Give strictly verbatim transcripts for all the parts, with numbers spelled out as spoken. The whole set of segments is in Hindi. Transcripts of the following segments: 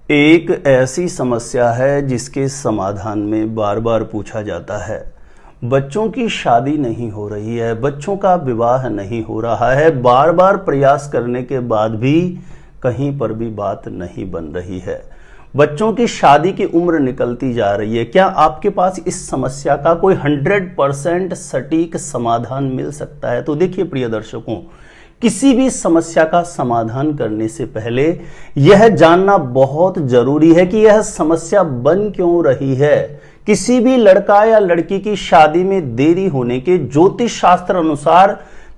एक ऐसी समस्या है जिसके समाधान में बार बार पूछा जाता है। बच्चों की शादी नहीं हो रही है, बच्चों का विवाह नहीं हो रहा है, बार बार प्रयास करने के बाद भी कहीं पर भी बात नहीं बन रही है। बच्चों की शादी की उम्र निकलती जा रही है। क्या आपके पास इस समस्या का कोई हंड्रेड परसेंट सटीक समाधान मिल सकता है? तो देखिए प्रिय दर्शकों, किसी भी समस्या का समाधान करने से पहले यह जानना बहुत जरूरी है कि यह समस्या बन क्यों रही है। किसी भी लड़का या लड़की की शादी में देरी होने के ज्योतिष शास्त्र अनुसार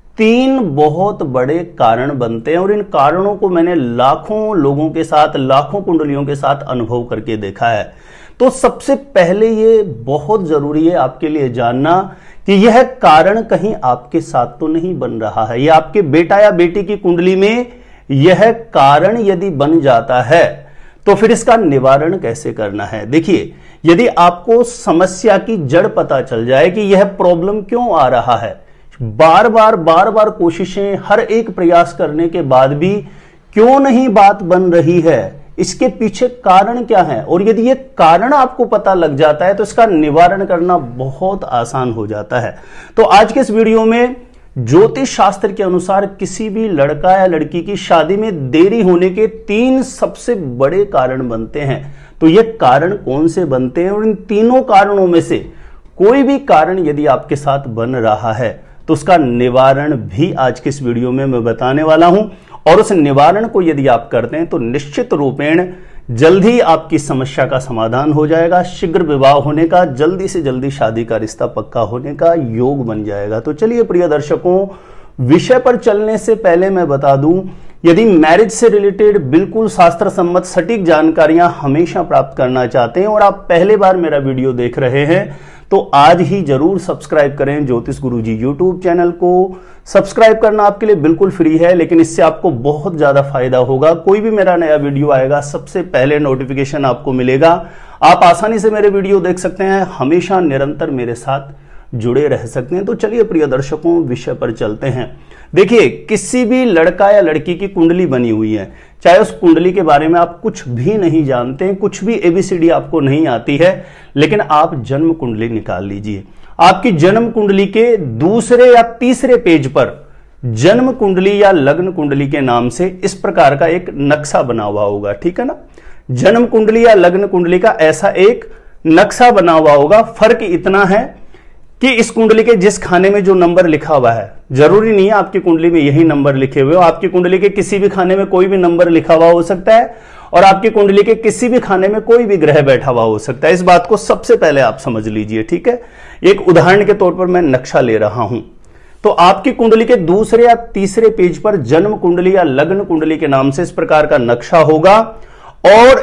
तीन बहुत बड़े कारण बनते हैं और इन कारणों को मैंने लाखों लोगों के साथ, लाखों कुंडलियों के साथ अनुभव करके देखा है। तो सबसे पहले ये बहुत जरूरी है आपके लिए जानना कि यह कारण कहीं आपके साथ तो नहीं बन रहा है। यह आपके बेटा या बेटी की कुंडली में यह कारण यदि बन जाता है तो फिर इसका निवारण कैसे करना है। देखिए, यदि आपको समस्या की जड़ पता चल जाए कि यह प्रॉब्लम क्यों आ रहा है, बार बार बार बार कोशिशें, हर एक प्रयास करने के बाद भी क्यों नहीं बात बन रही है, इसके पीछे कारण क्या है, और यदि ये कारण आपको पता लग जाता है तो इसका निवारण करना बहुत आसान हो जाता है। तो आज के इस वीडियो में ज्योतिष शास्त्र के अनुसार किसी भी लड़का या लड़की की शादी में देरी होने के तीन सबसे बड़े कारण बनते हैं। तो ये कारण कौन से बनते हैं और इन तीनों कारणों में से कोई भी कारण यदि आपके साथ बन रहा है तो उसका निवारण भी आज के इस वीडियो में मैं बताने वाला हूं। और उस निवारण को यदि आप करते हैं तो निश्चित रूपेण जल्द ही आपकी समस्या का समाधान हो जाएगा, शीघ्र विवाह होने का, जल्दी से जल्दी शादी का रिश्ता पक्का होने का योग बन जाएगा। तो चलिए प्रिय दर्शकों, विषय पर चलने से पहले मैं बता दूं, यदि मैरिज से रिलेटेड बिल्कुल शास्त्र सम्मत सटीक जानकारियां हमेशा प्राप्त करना चाहते हैं और आप पहले बार मेरा वीडियो देख रहे हैं तो आज ही जरूर सब्सक्राइब करें ज्योतिष गुरुजी यूट्यूब चैनल को। सब्सक्राइब करना आपके लिए बिल्कुल फ्री है, लेकिन इससे आपको बहुत ज्यादा फायदा होगा। कोई भी मेरा नया वीडियो आएगा सबसे पहले नोटिफिकेशन आपको मिलेगा। आप आसानी से मेरे वीडियो देख सकते हैं, हमेशा निरंतर मेरे साथ जुड़े रह सकते हैं। तो चलिए प्रिय दर्शकों, विषय पर चलते हैं। देखिए, किसी भी लड़का या लड़की की कुंडली बनी हुई है, चाहे उस कुंडली के बारे में आप कुछ भी नहीं जानते हैं, कुछ भी एबीसीडी आपको नहीं आती है, लेकिन आप जन्म कुंडली निकाल लीजिए। आपकी जन्म कुंडली के दूसरे या तीसरे पेज पर जन्म कुंडली या लग्न कुंडली के नाम से इस प्रकार का एक नक्शा बना हुआ होगा, ठीक है ना। जन्म कुंडली या लग्न कुंडली का ऐसा एक नक्शा बना हुआ होगा। फर्क इतना है कि इस कुंडली के जिस खाने में जो नंबर लिखा हुआ है, जरूरी नहीं है आपकी कुंडली में यही नंबर लिखे हुए हो। आपकी कुंडली के किसी भी खाने में कोई भी नंबर लिखा हुआ हो सकता है और आपकी कुंडली के किसी भी खाने में कोई भी ग्रह बैठा हुआ हो सकता है। इस बात को सबसे पहले आप समझ लीजिए, ठीक है। एक उदाहरण के तौर पर मैं नक्शा ले रहा हूं। तो आपकी कुंडली के दूसरे या तीसरे पेज पर जन्म कुंडली या लग्न कुंडली के नाम से इस प्रकार का नक्शा होगा और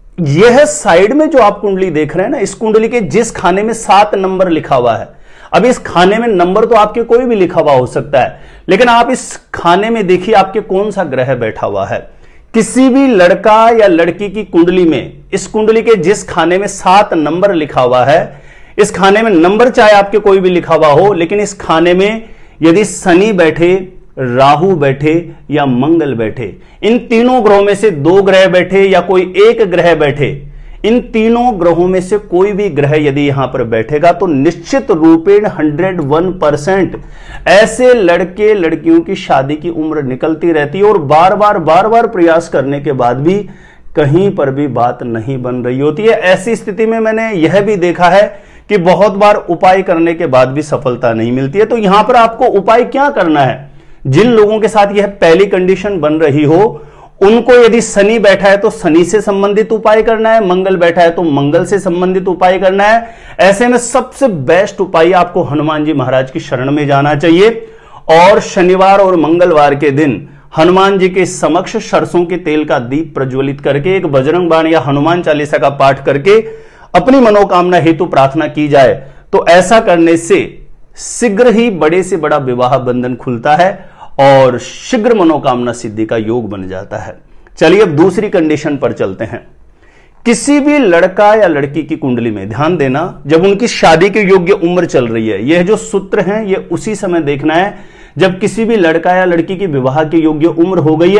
यह साइड में जो आप कुंडली देख रहे हैं ना, इस कुंडली के जिस खाने में सात नंबर लिखा हुआ है, अब इस खाने में नंबर तो आपके कोई भी लिखा हुआ हो सकता है, लेकिन आप इस खाने में देखिए आपके कौन सा ग्रह बैठा हुआ है। किसी भी लड़का या लड़की की कुंडली में इस कुंडली के जिस खाने में सात नंबर लिखा हुआ है, इस खाने में नंबर चाहे आपके कोई भी लिखा हुआ हो, लेकिन इस खाने में यदि शनि बैठे, राहु बैठे या मंगल बैठे, इन तीनों ग्रहों में से दो ग्रह बैठे या कोई एक ग्रह बैठे, इन तीनों ग्रहों में से कोई भी ग्रह यदि यहां पर बैठेगा तो निश्चित रूपेण हंड्रेड वन परसेंट ऐसे लड़के लड़कियों की शादी की उम्र निकलती रहती है और बार बार बार बार प्रयास करने के बाद भी कहीं पर भी बात नहीं बन रही होती है। ऐसी स्थिति में मैंने यह भी देखा है कि बहुत बार उपाय करने के बाद भी सफलता नहीं मिलती है। तो यहां पर आपको उपाय क्या करना है? जिन लोगों के साथ यह पहली कंडीशन बन रही हो, उनको यदि शनि बैठा है तो शनि से संबंधित उपाय करना है, मंगल बैठा है तो मंगल से संबंधित उपाय करना है। ऐसे में सबसे बेस्ट उपाय आपको हनुमान जी महाराज की शरण में जाना चाहिए और शनिवार और मंगलवार के दिन हनुमान जी के समक्ष सरसों के तेल का दीप प्रज्वलित करके एक बजरंग बाण या हनुमान चालीसा का पाठ करके अपनी मनोकामना हेतु प्रार्थना की जाए तो ऐसा करने से शीघ्र ही बड़े से बड़ा विवाह बंधन खुलता है और शीघ्र मनोकामना सिद्धि का योग बन जाता है। चलिए अब दूसरी कंडीशन पर चलते हैं। किसी भी लड़का या लड़की की कुंडली में ध्यान देना, जब उनकी शादी के योग्य उम्र चल रही है, यह जो सूत्र है ये उसी समय देखना है जब किसी भी लड़का या लड़की की विवाह की योग्य उम्र हो गई है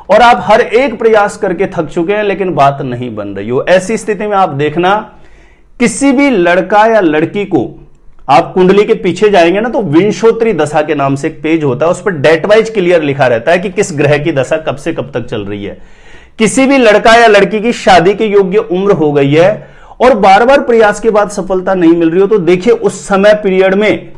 और आप हर एक प्रयास करके थक चुके हैं लेकिन बात नहीं बन रही हो। ऐसी स्थिति में आप देखना, किसी भी लड़का या लड़की को आप कुंडली के पीछे जाएंगे ना तो विंशोत्तरी दशा के नाम से एक पेज होता है, उस पर डेट वाइज क्लियर लिखा रहता है कि किस ग्रह की दशा कब से कब तक चल रही है। किसी भी लड़का या लड़की की शादी के योग्य उम्र हो गई है और बार बार प्रयास के बाद सफलता नहीं मिल रही हो, तो देखिए उस समय पीरियड में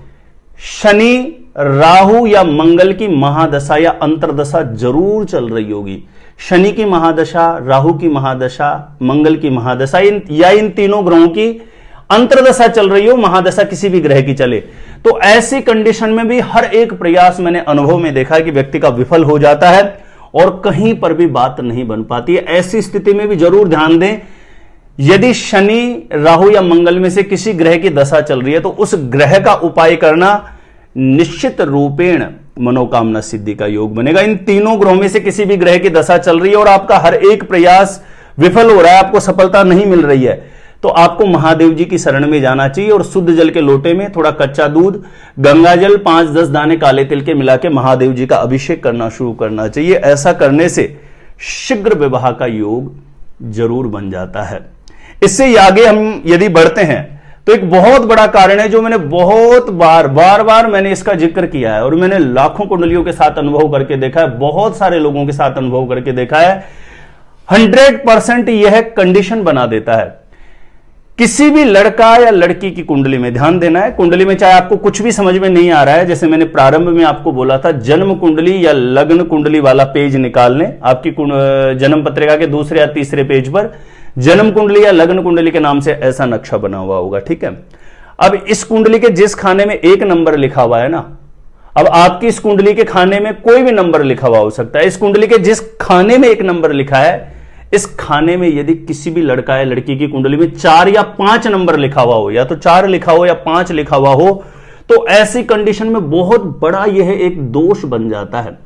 शनि, राहु या मंगल की महादशा या अंतरदशा जरूर चल रही होगी। शनि की महादशा, राहु की महादशा, मंगल की महादशा, इन या इन तीनों ग्रहों की अंतरदशा चल रही हो, महादशा किसी भी ग्रह की चले, तो ऐसी कंडीशन में भी हर एक प्रयास मैंने अनुभव में देखा है कि व्यक्ति का विफल हो जाता है और कहीं पर भी बात नहीं बन पाती है। ऐसी स्थिति में भी जरूर ध्यान दें, यदि शनि, राहु या मंगल में से किसी ग्रह की दशा चल रही है तो उस ग्रह का उपाय करना निश्चित रूपेण मनोकामना सिद्धि का योग बनेगा। इन तीनों ग्रहों में से किसी भी ग्रह की दशा चल रही है और आपका हर एक प्रयास विफल हो रहा है, आपको सफलता नहीं मिल रही है, तो आपको महादेव जी की शरण में जाना चाहिए और शुद्ध जल के लोटे में थोड़ा कच्चा दूध, गंगा जल, पांच दस दाने काले तिल के मिला के महादेव जी का अभिषेक करना शुरू करना चाहिए। ऐसा करने से शीघ्र विवाह का योग जरूर बन जाता है। इससे आगे हम यदि बढ़ते हैं तो एक बहुत बड़ा कारण है जो मैंने बहुत बार बार बार मैंने इसका जिक्र किया है और मैंने लाखों कुंडलियों के साथ अनुभव करके देखा है, बहुत सारे लोगों के साथ अनुभव करके देखा है, हंड्रेड परसेंट यह कंडीशन बना देता है। किसी भी लड़का या लड़की की कुंडली में ध्यान देना है, कुंडली में चाहे आपको कुछ भी समझ में नहीं आ रहा है, जैसे मैंने प्रारंभ में आपको बोला था, जन्म कुंडली या लग्न कुंडली वाला पेज निकाल लें। आपकी जन्म पत्रिका के दूसरे या तीसरे पेज पर जन्म कुंडली या लग्न कुंडली के नाम से ऐसा नक्शा बना हुआ होगा, ठीक है। अब इस कुंडली के जिस खाने में एक नंबर लिखा हुआ है ना, अब आपकी इस कुंडली के खाने में कोई भी नंबर लिखा हुआ हो सकता है। इस कुंडली के जिस खाने में एक नंबर लिखा है, इस खाने में यदि किसी भी लड़का या लड़की की कुंडली में चार या पांच नंबर लिखा हुआ हो, या तो चार लिखा हो या पांच लिखा हुआ हो, तो ऐसी कंडीशन में बहुत बड़ा यह एक दोष बन जाता है।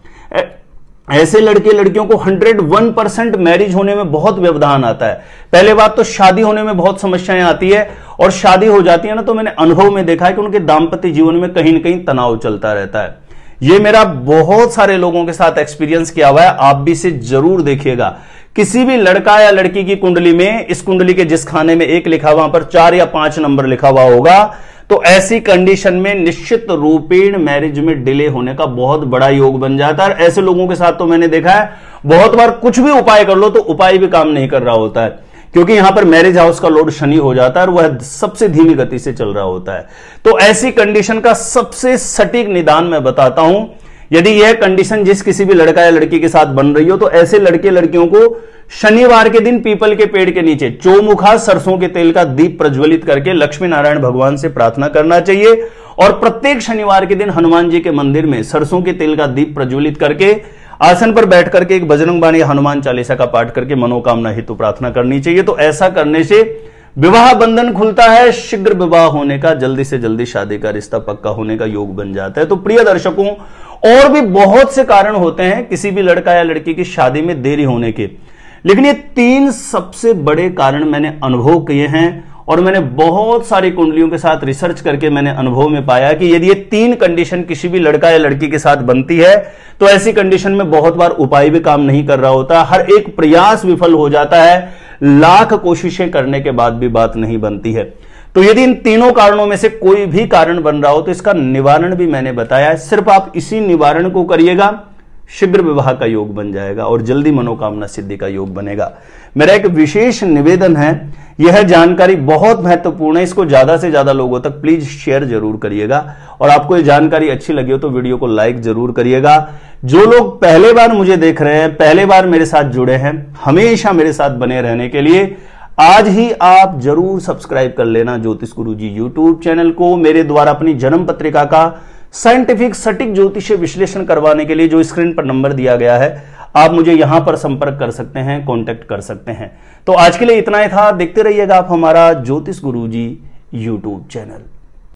ऐसे लड़के लड़कियों को हंड्रेड वन परसेंट मैरिज होने में बहुत व्यवधान आता है। पहले बात तो शादी होने में बहुत समस्याएं आती है, और शादी हो जाती है ना तो मैंने अनुभव में देखा है कि उनके दाम्पत्य जीवन में कहीं ना कहीं तनाव चलता रहता है। ये मेरा बहुत सारे लोगों के साथ एक्सपीरियंस किया हुआ है, आप भी इसे जरूर देखिएगा। किसी भी लड़का या लड़की की कुंडली में, इस कुंडली के जिस खाने में एक लिखा वहां पर चार या पांच नंबर लिखा हुआ होगा, तो ऐसी कंडीशन में निश्चित रूपेण मैरिज में डिले होने का बहुत बड़ा योग बन जाता है। ऐसे लोगों के साथ तो मैंने देखा है बहुत बार कुछ भी उपाय कर लो तो उपाय भी काम नहीं कर रहा होता है, क्योंकि यहां पर मैरिज हाउस का लॉर्ड शनि हो जाता है और वह सबसे धीमी गति से चल रहा होता है। तो ऐसी कंडीशन का सबसे सटीक निदान मैं बताता हूं। यदि यह कंडीशन जिस किसी भी लड़का या लड़की के साथ बन रही हो, तो ऐसे लड़के लड़कियों को शनिवार के दिन पीपल के पेड़ के नीचे चौमुखा सरसों के तेल का दीप प्रज्वलित करके लक्ष्मी नारायण भगवान से प्रार्थना करना चाहिए, और प्रत्येक शनिवार के दिन हनुमान जी के मंदिर में सरसों के तेल का दीप प्रज्वलित करके आसन पर बैठ करके एक बजरंग बाणी या हनुमान चालीसा का पाठ करके मनोकामना हेतु प्रार्थना करनी चाहिए। तो ऐसा करने से विवाह बंधन खुलता है, शीघ्र विवाह होने का, जल्दी से जल्दी शादी का रिश्ता पक्का होने का योग बन जाता है। तो प्रिय दर्शकों, और भी बहुत से कारण होते हैं किसी भी लड़का या लड़की की शादी में देरी होने के, लेकिन ये तीन सबसे बड़े कारण मैंने अनुभव किए हैं, और मैंने बहुत सारी कुंडलियों के साथ रिसर्च करके मैंने अनुभव में पाया कि यदि ये तीन कंडीशन किसी भी लड़का या लड़की के साथ बनती है, तो ऐसी कंडीशन में बहुत बार उपाय भी काम नहीं कर रहा होता, हर एक प्रयास विफल हो जाता है, लाख कोशिशें करने के बाद भी बात नहीं बनती है। तो यदि इन तीनों कारणों में से कोई भी कारण बन रहा हो तो इसका निवारण भी मैंने बताया है। सिर्फ आप इसी निवारण को करिएगा, शीघ्र विवाह का योग बन जाएगा और जल्दी मनोकामना सिद्धि का योग बनेगा। मेरा एक विशेष निवेदन है, यह जानकारी बहुत महत्वपूर्ण है, इसको ज्यादा से ज्यादा लोगों तक प्लीज शेयर जरूर करिएगा, और आपको यह जानकारी अच्छी लगी हो तो वीडियो को लाइक जरूर करिएगा। जो लोग पहले बार मुझे देख रहे हैं, पहले बार मेरे साथ जुड़े हैं, हमेशा मेरे साथ बने रहने के लिए आज ही आप जरूर सब्सक्राइब कर लेना ज्योतिष गुरुजी यूट्यूब चैनल को। मेरे द्वारा अपनी जन्म पत्रिका का साइंटिफिक सटीक ज्योतिषीय विश्लेषण करवाने के लिए जो स्क्रीन पर नंबर दिया गया है, आप मुझे यहां पर संपर्क कर सकते हैं, कांटेक्ट कर सकते हैं। तो आज के लिए इतना ही था, देखते रहिएगा आप हमारा ज्योतिष गुरुजी यूट्यूब चैनल।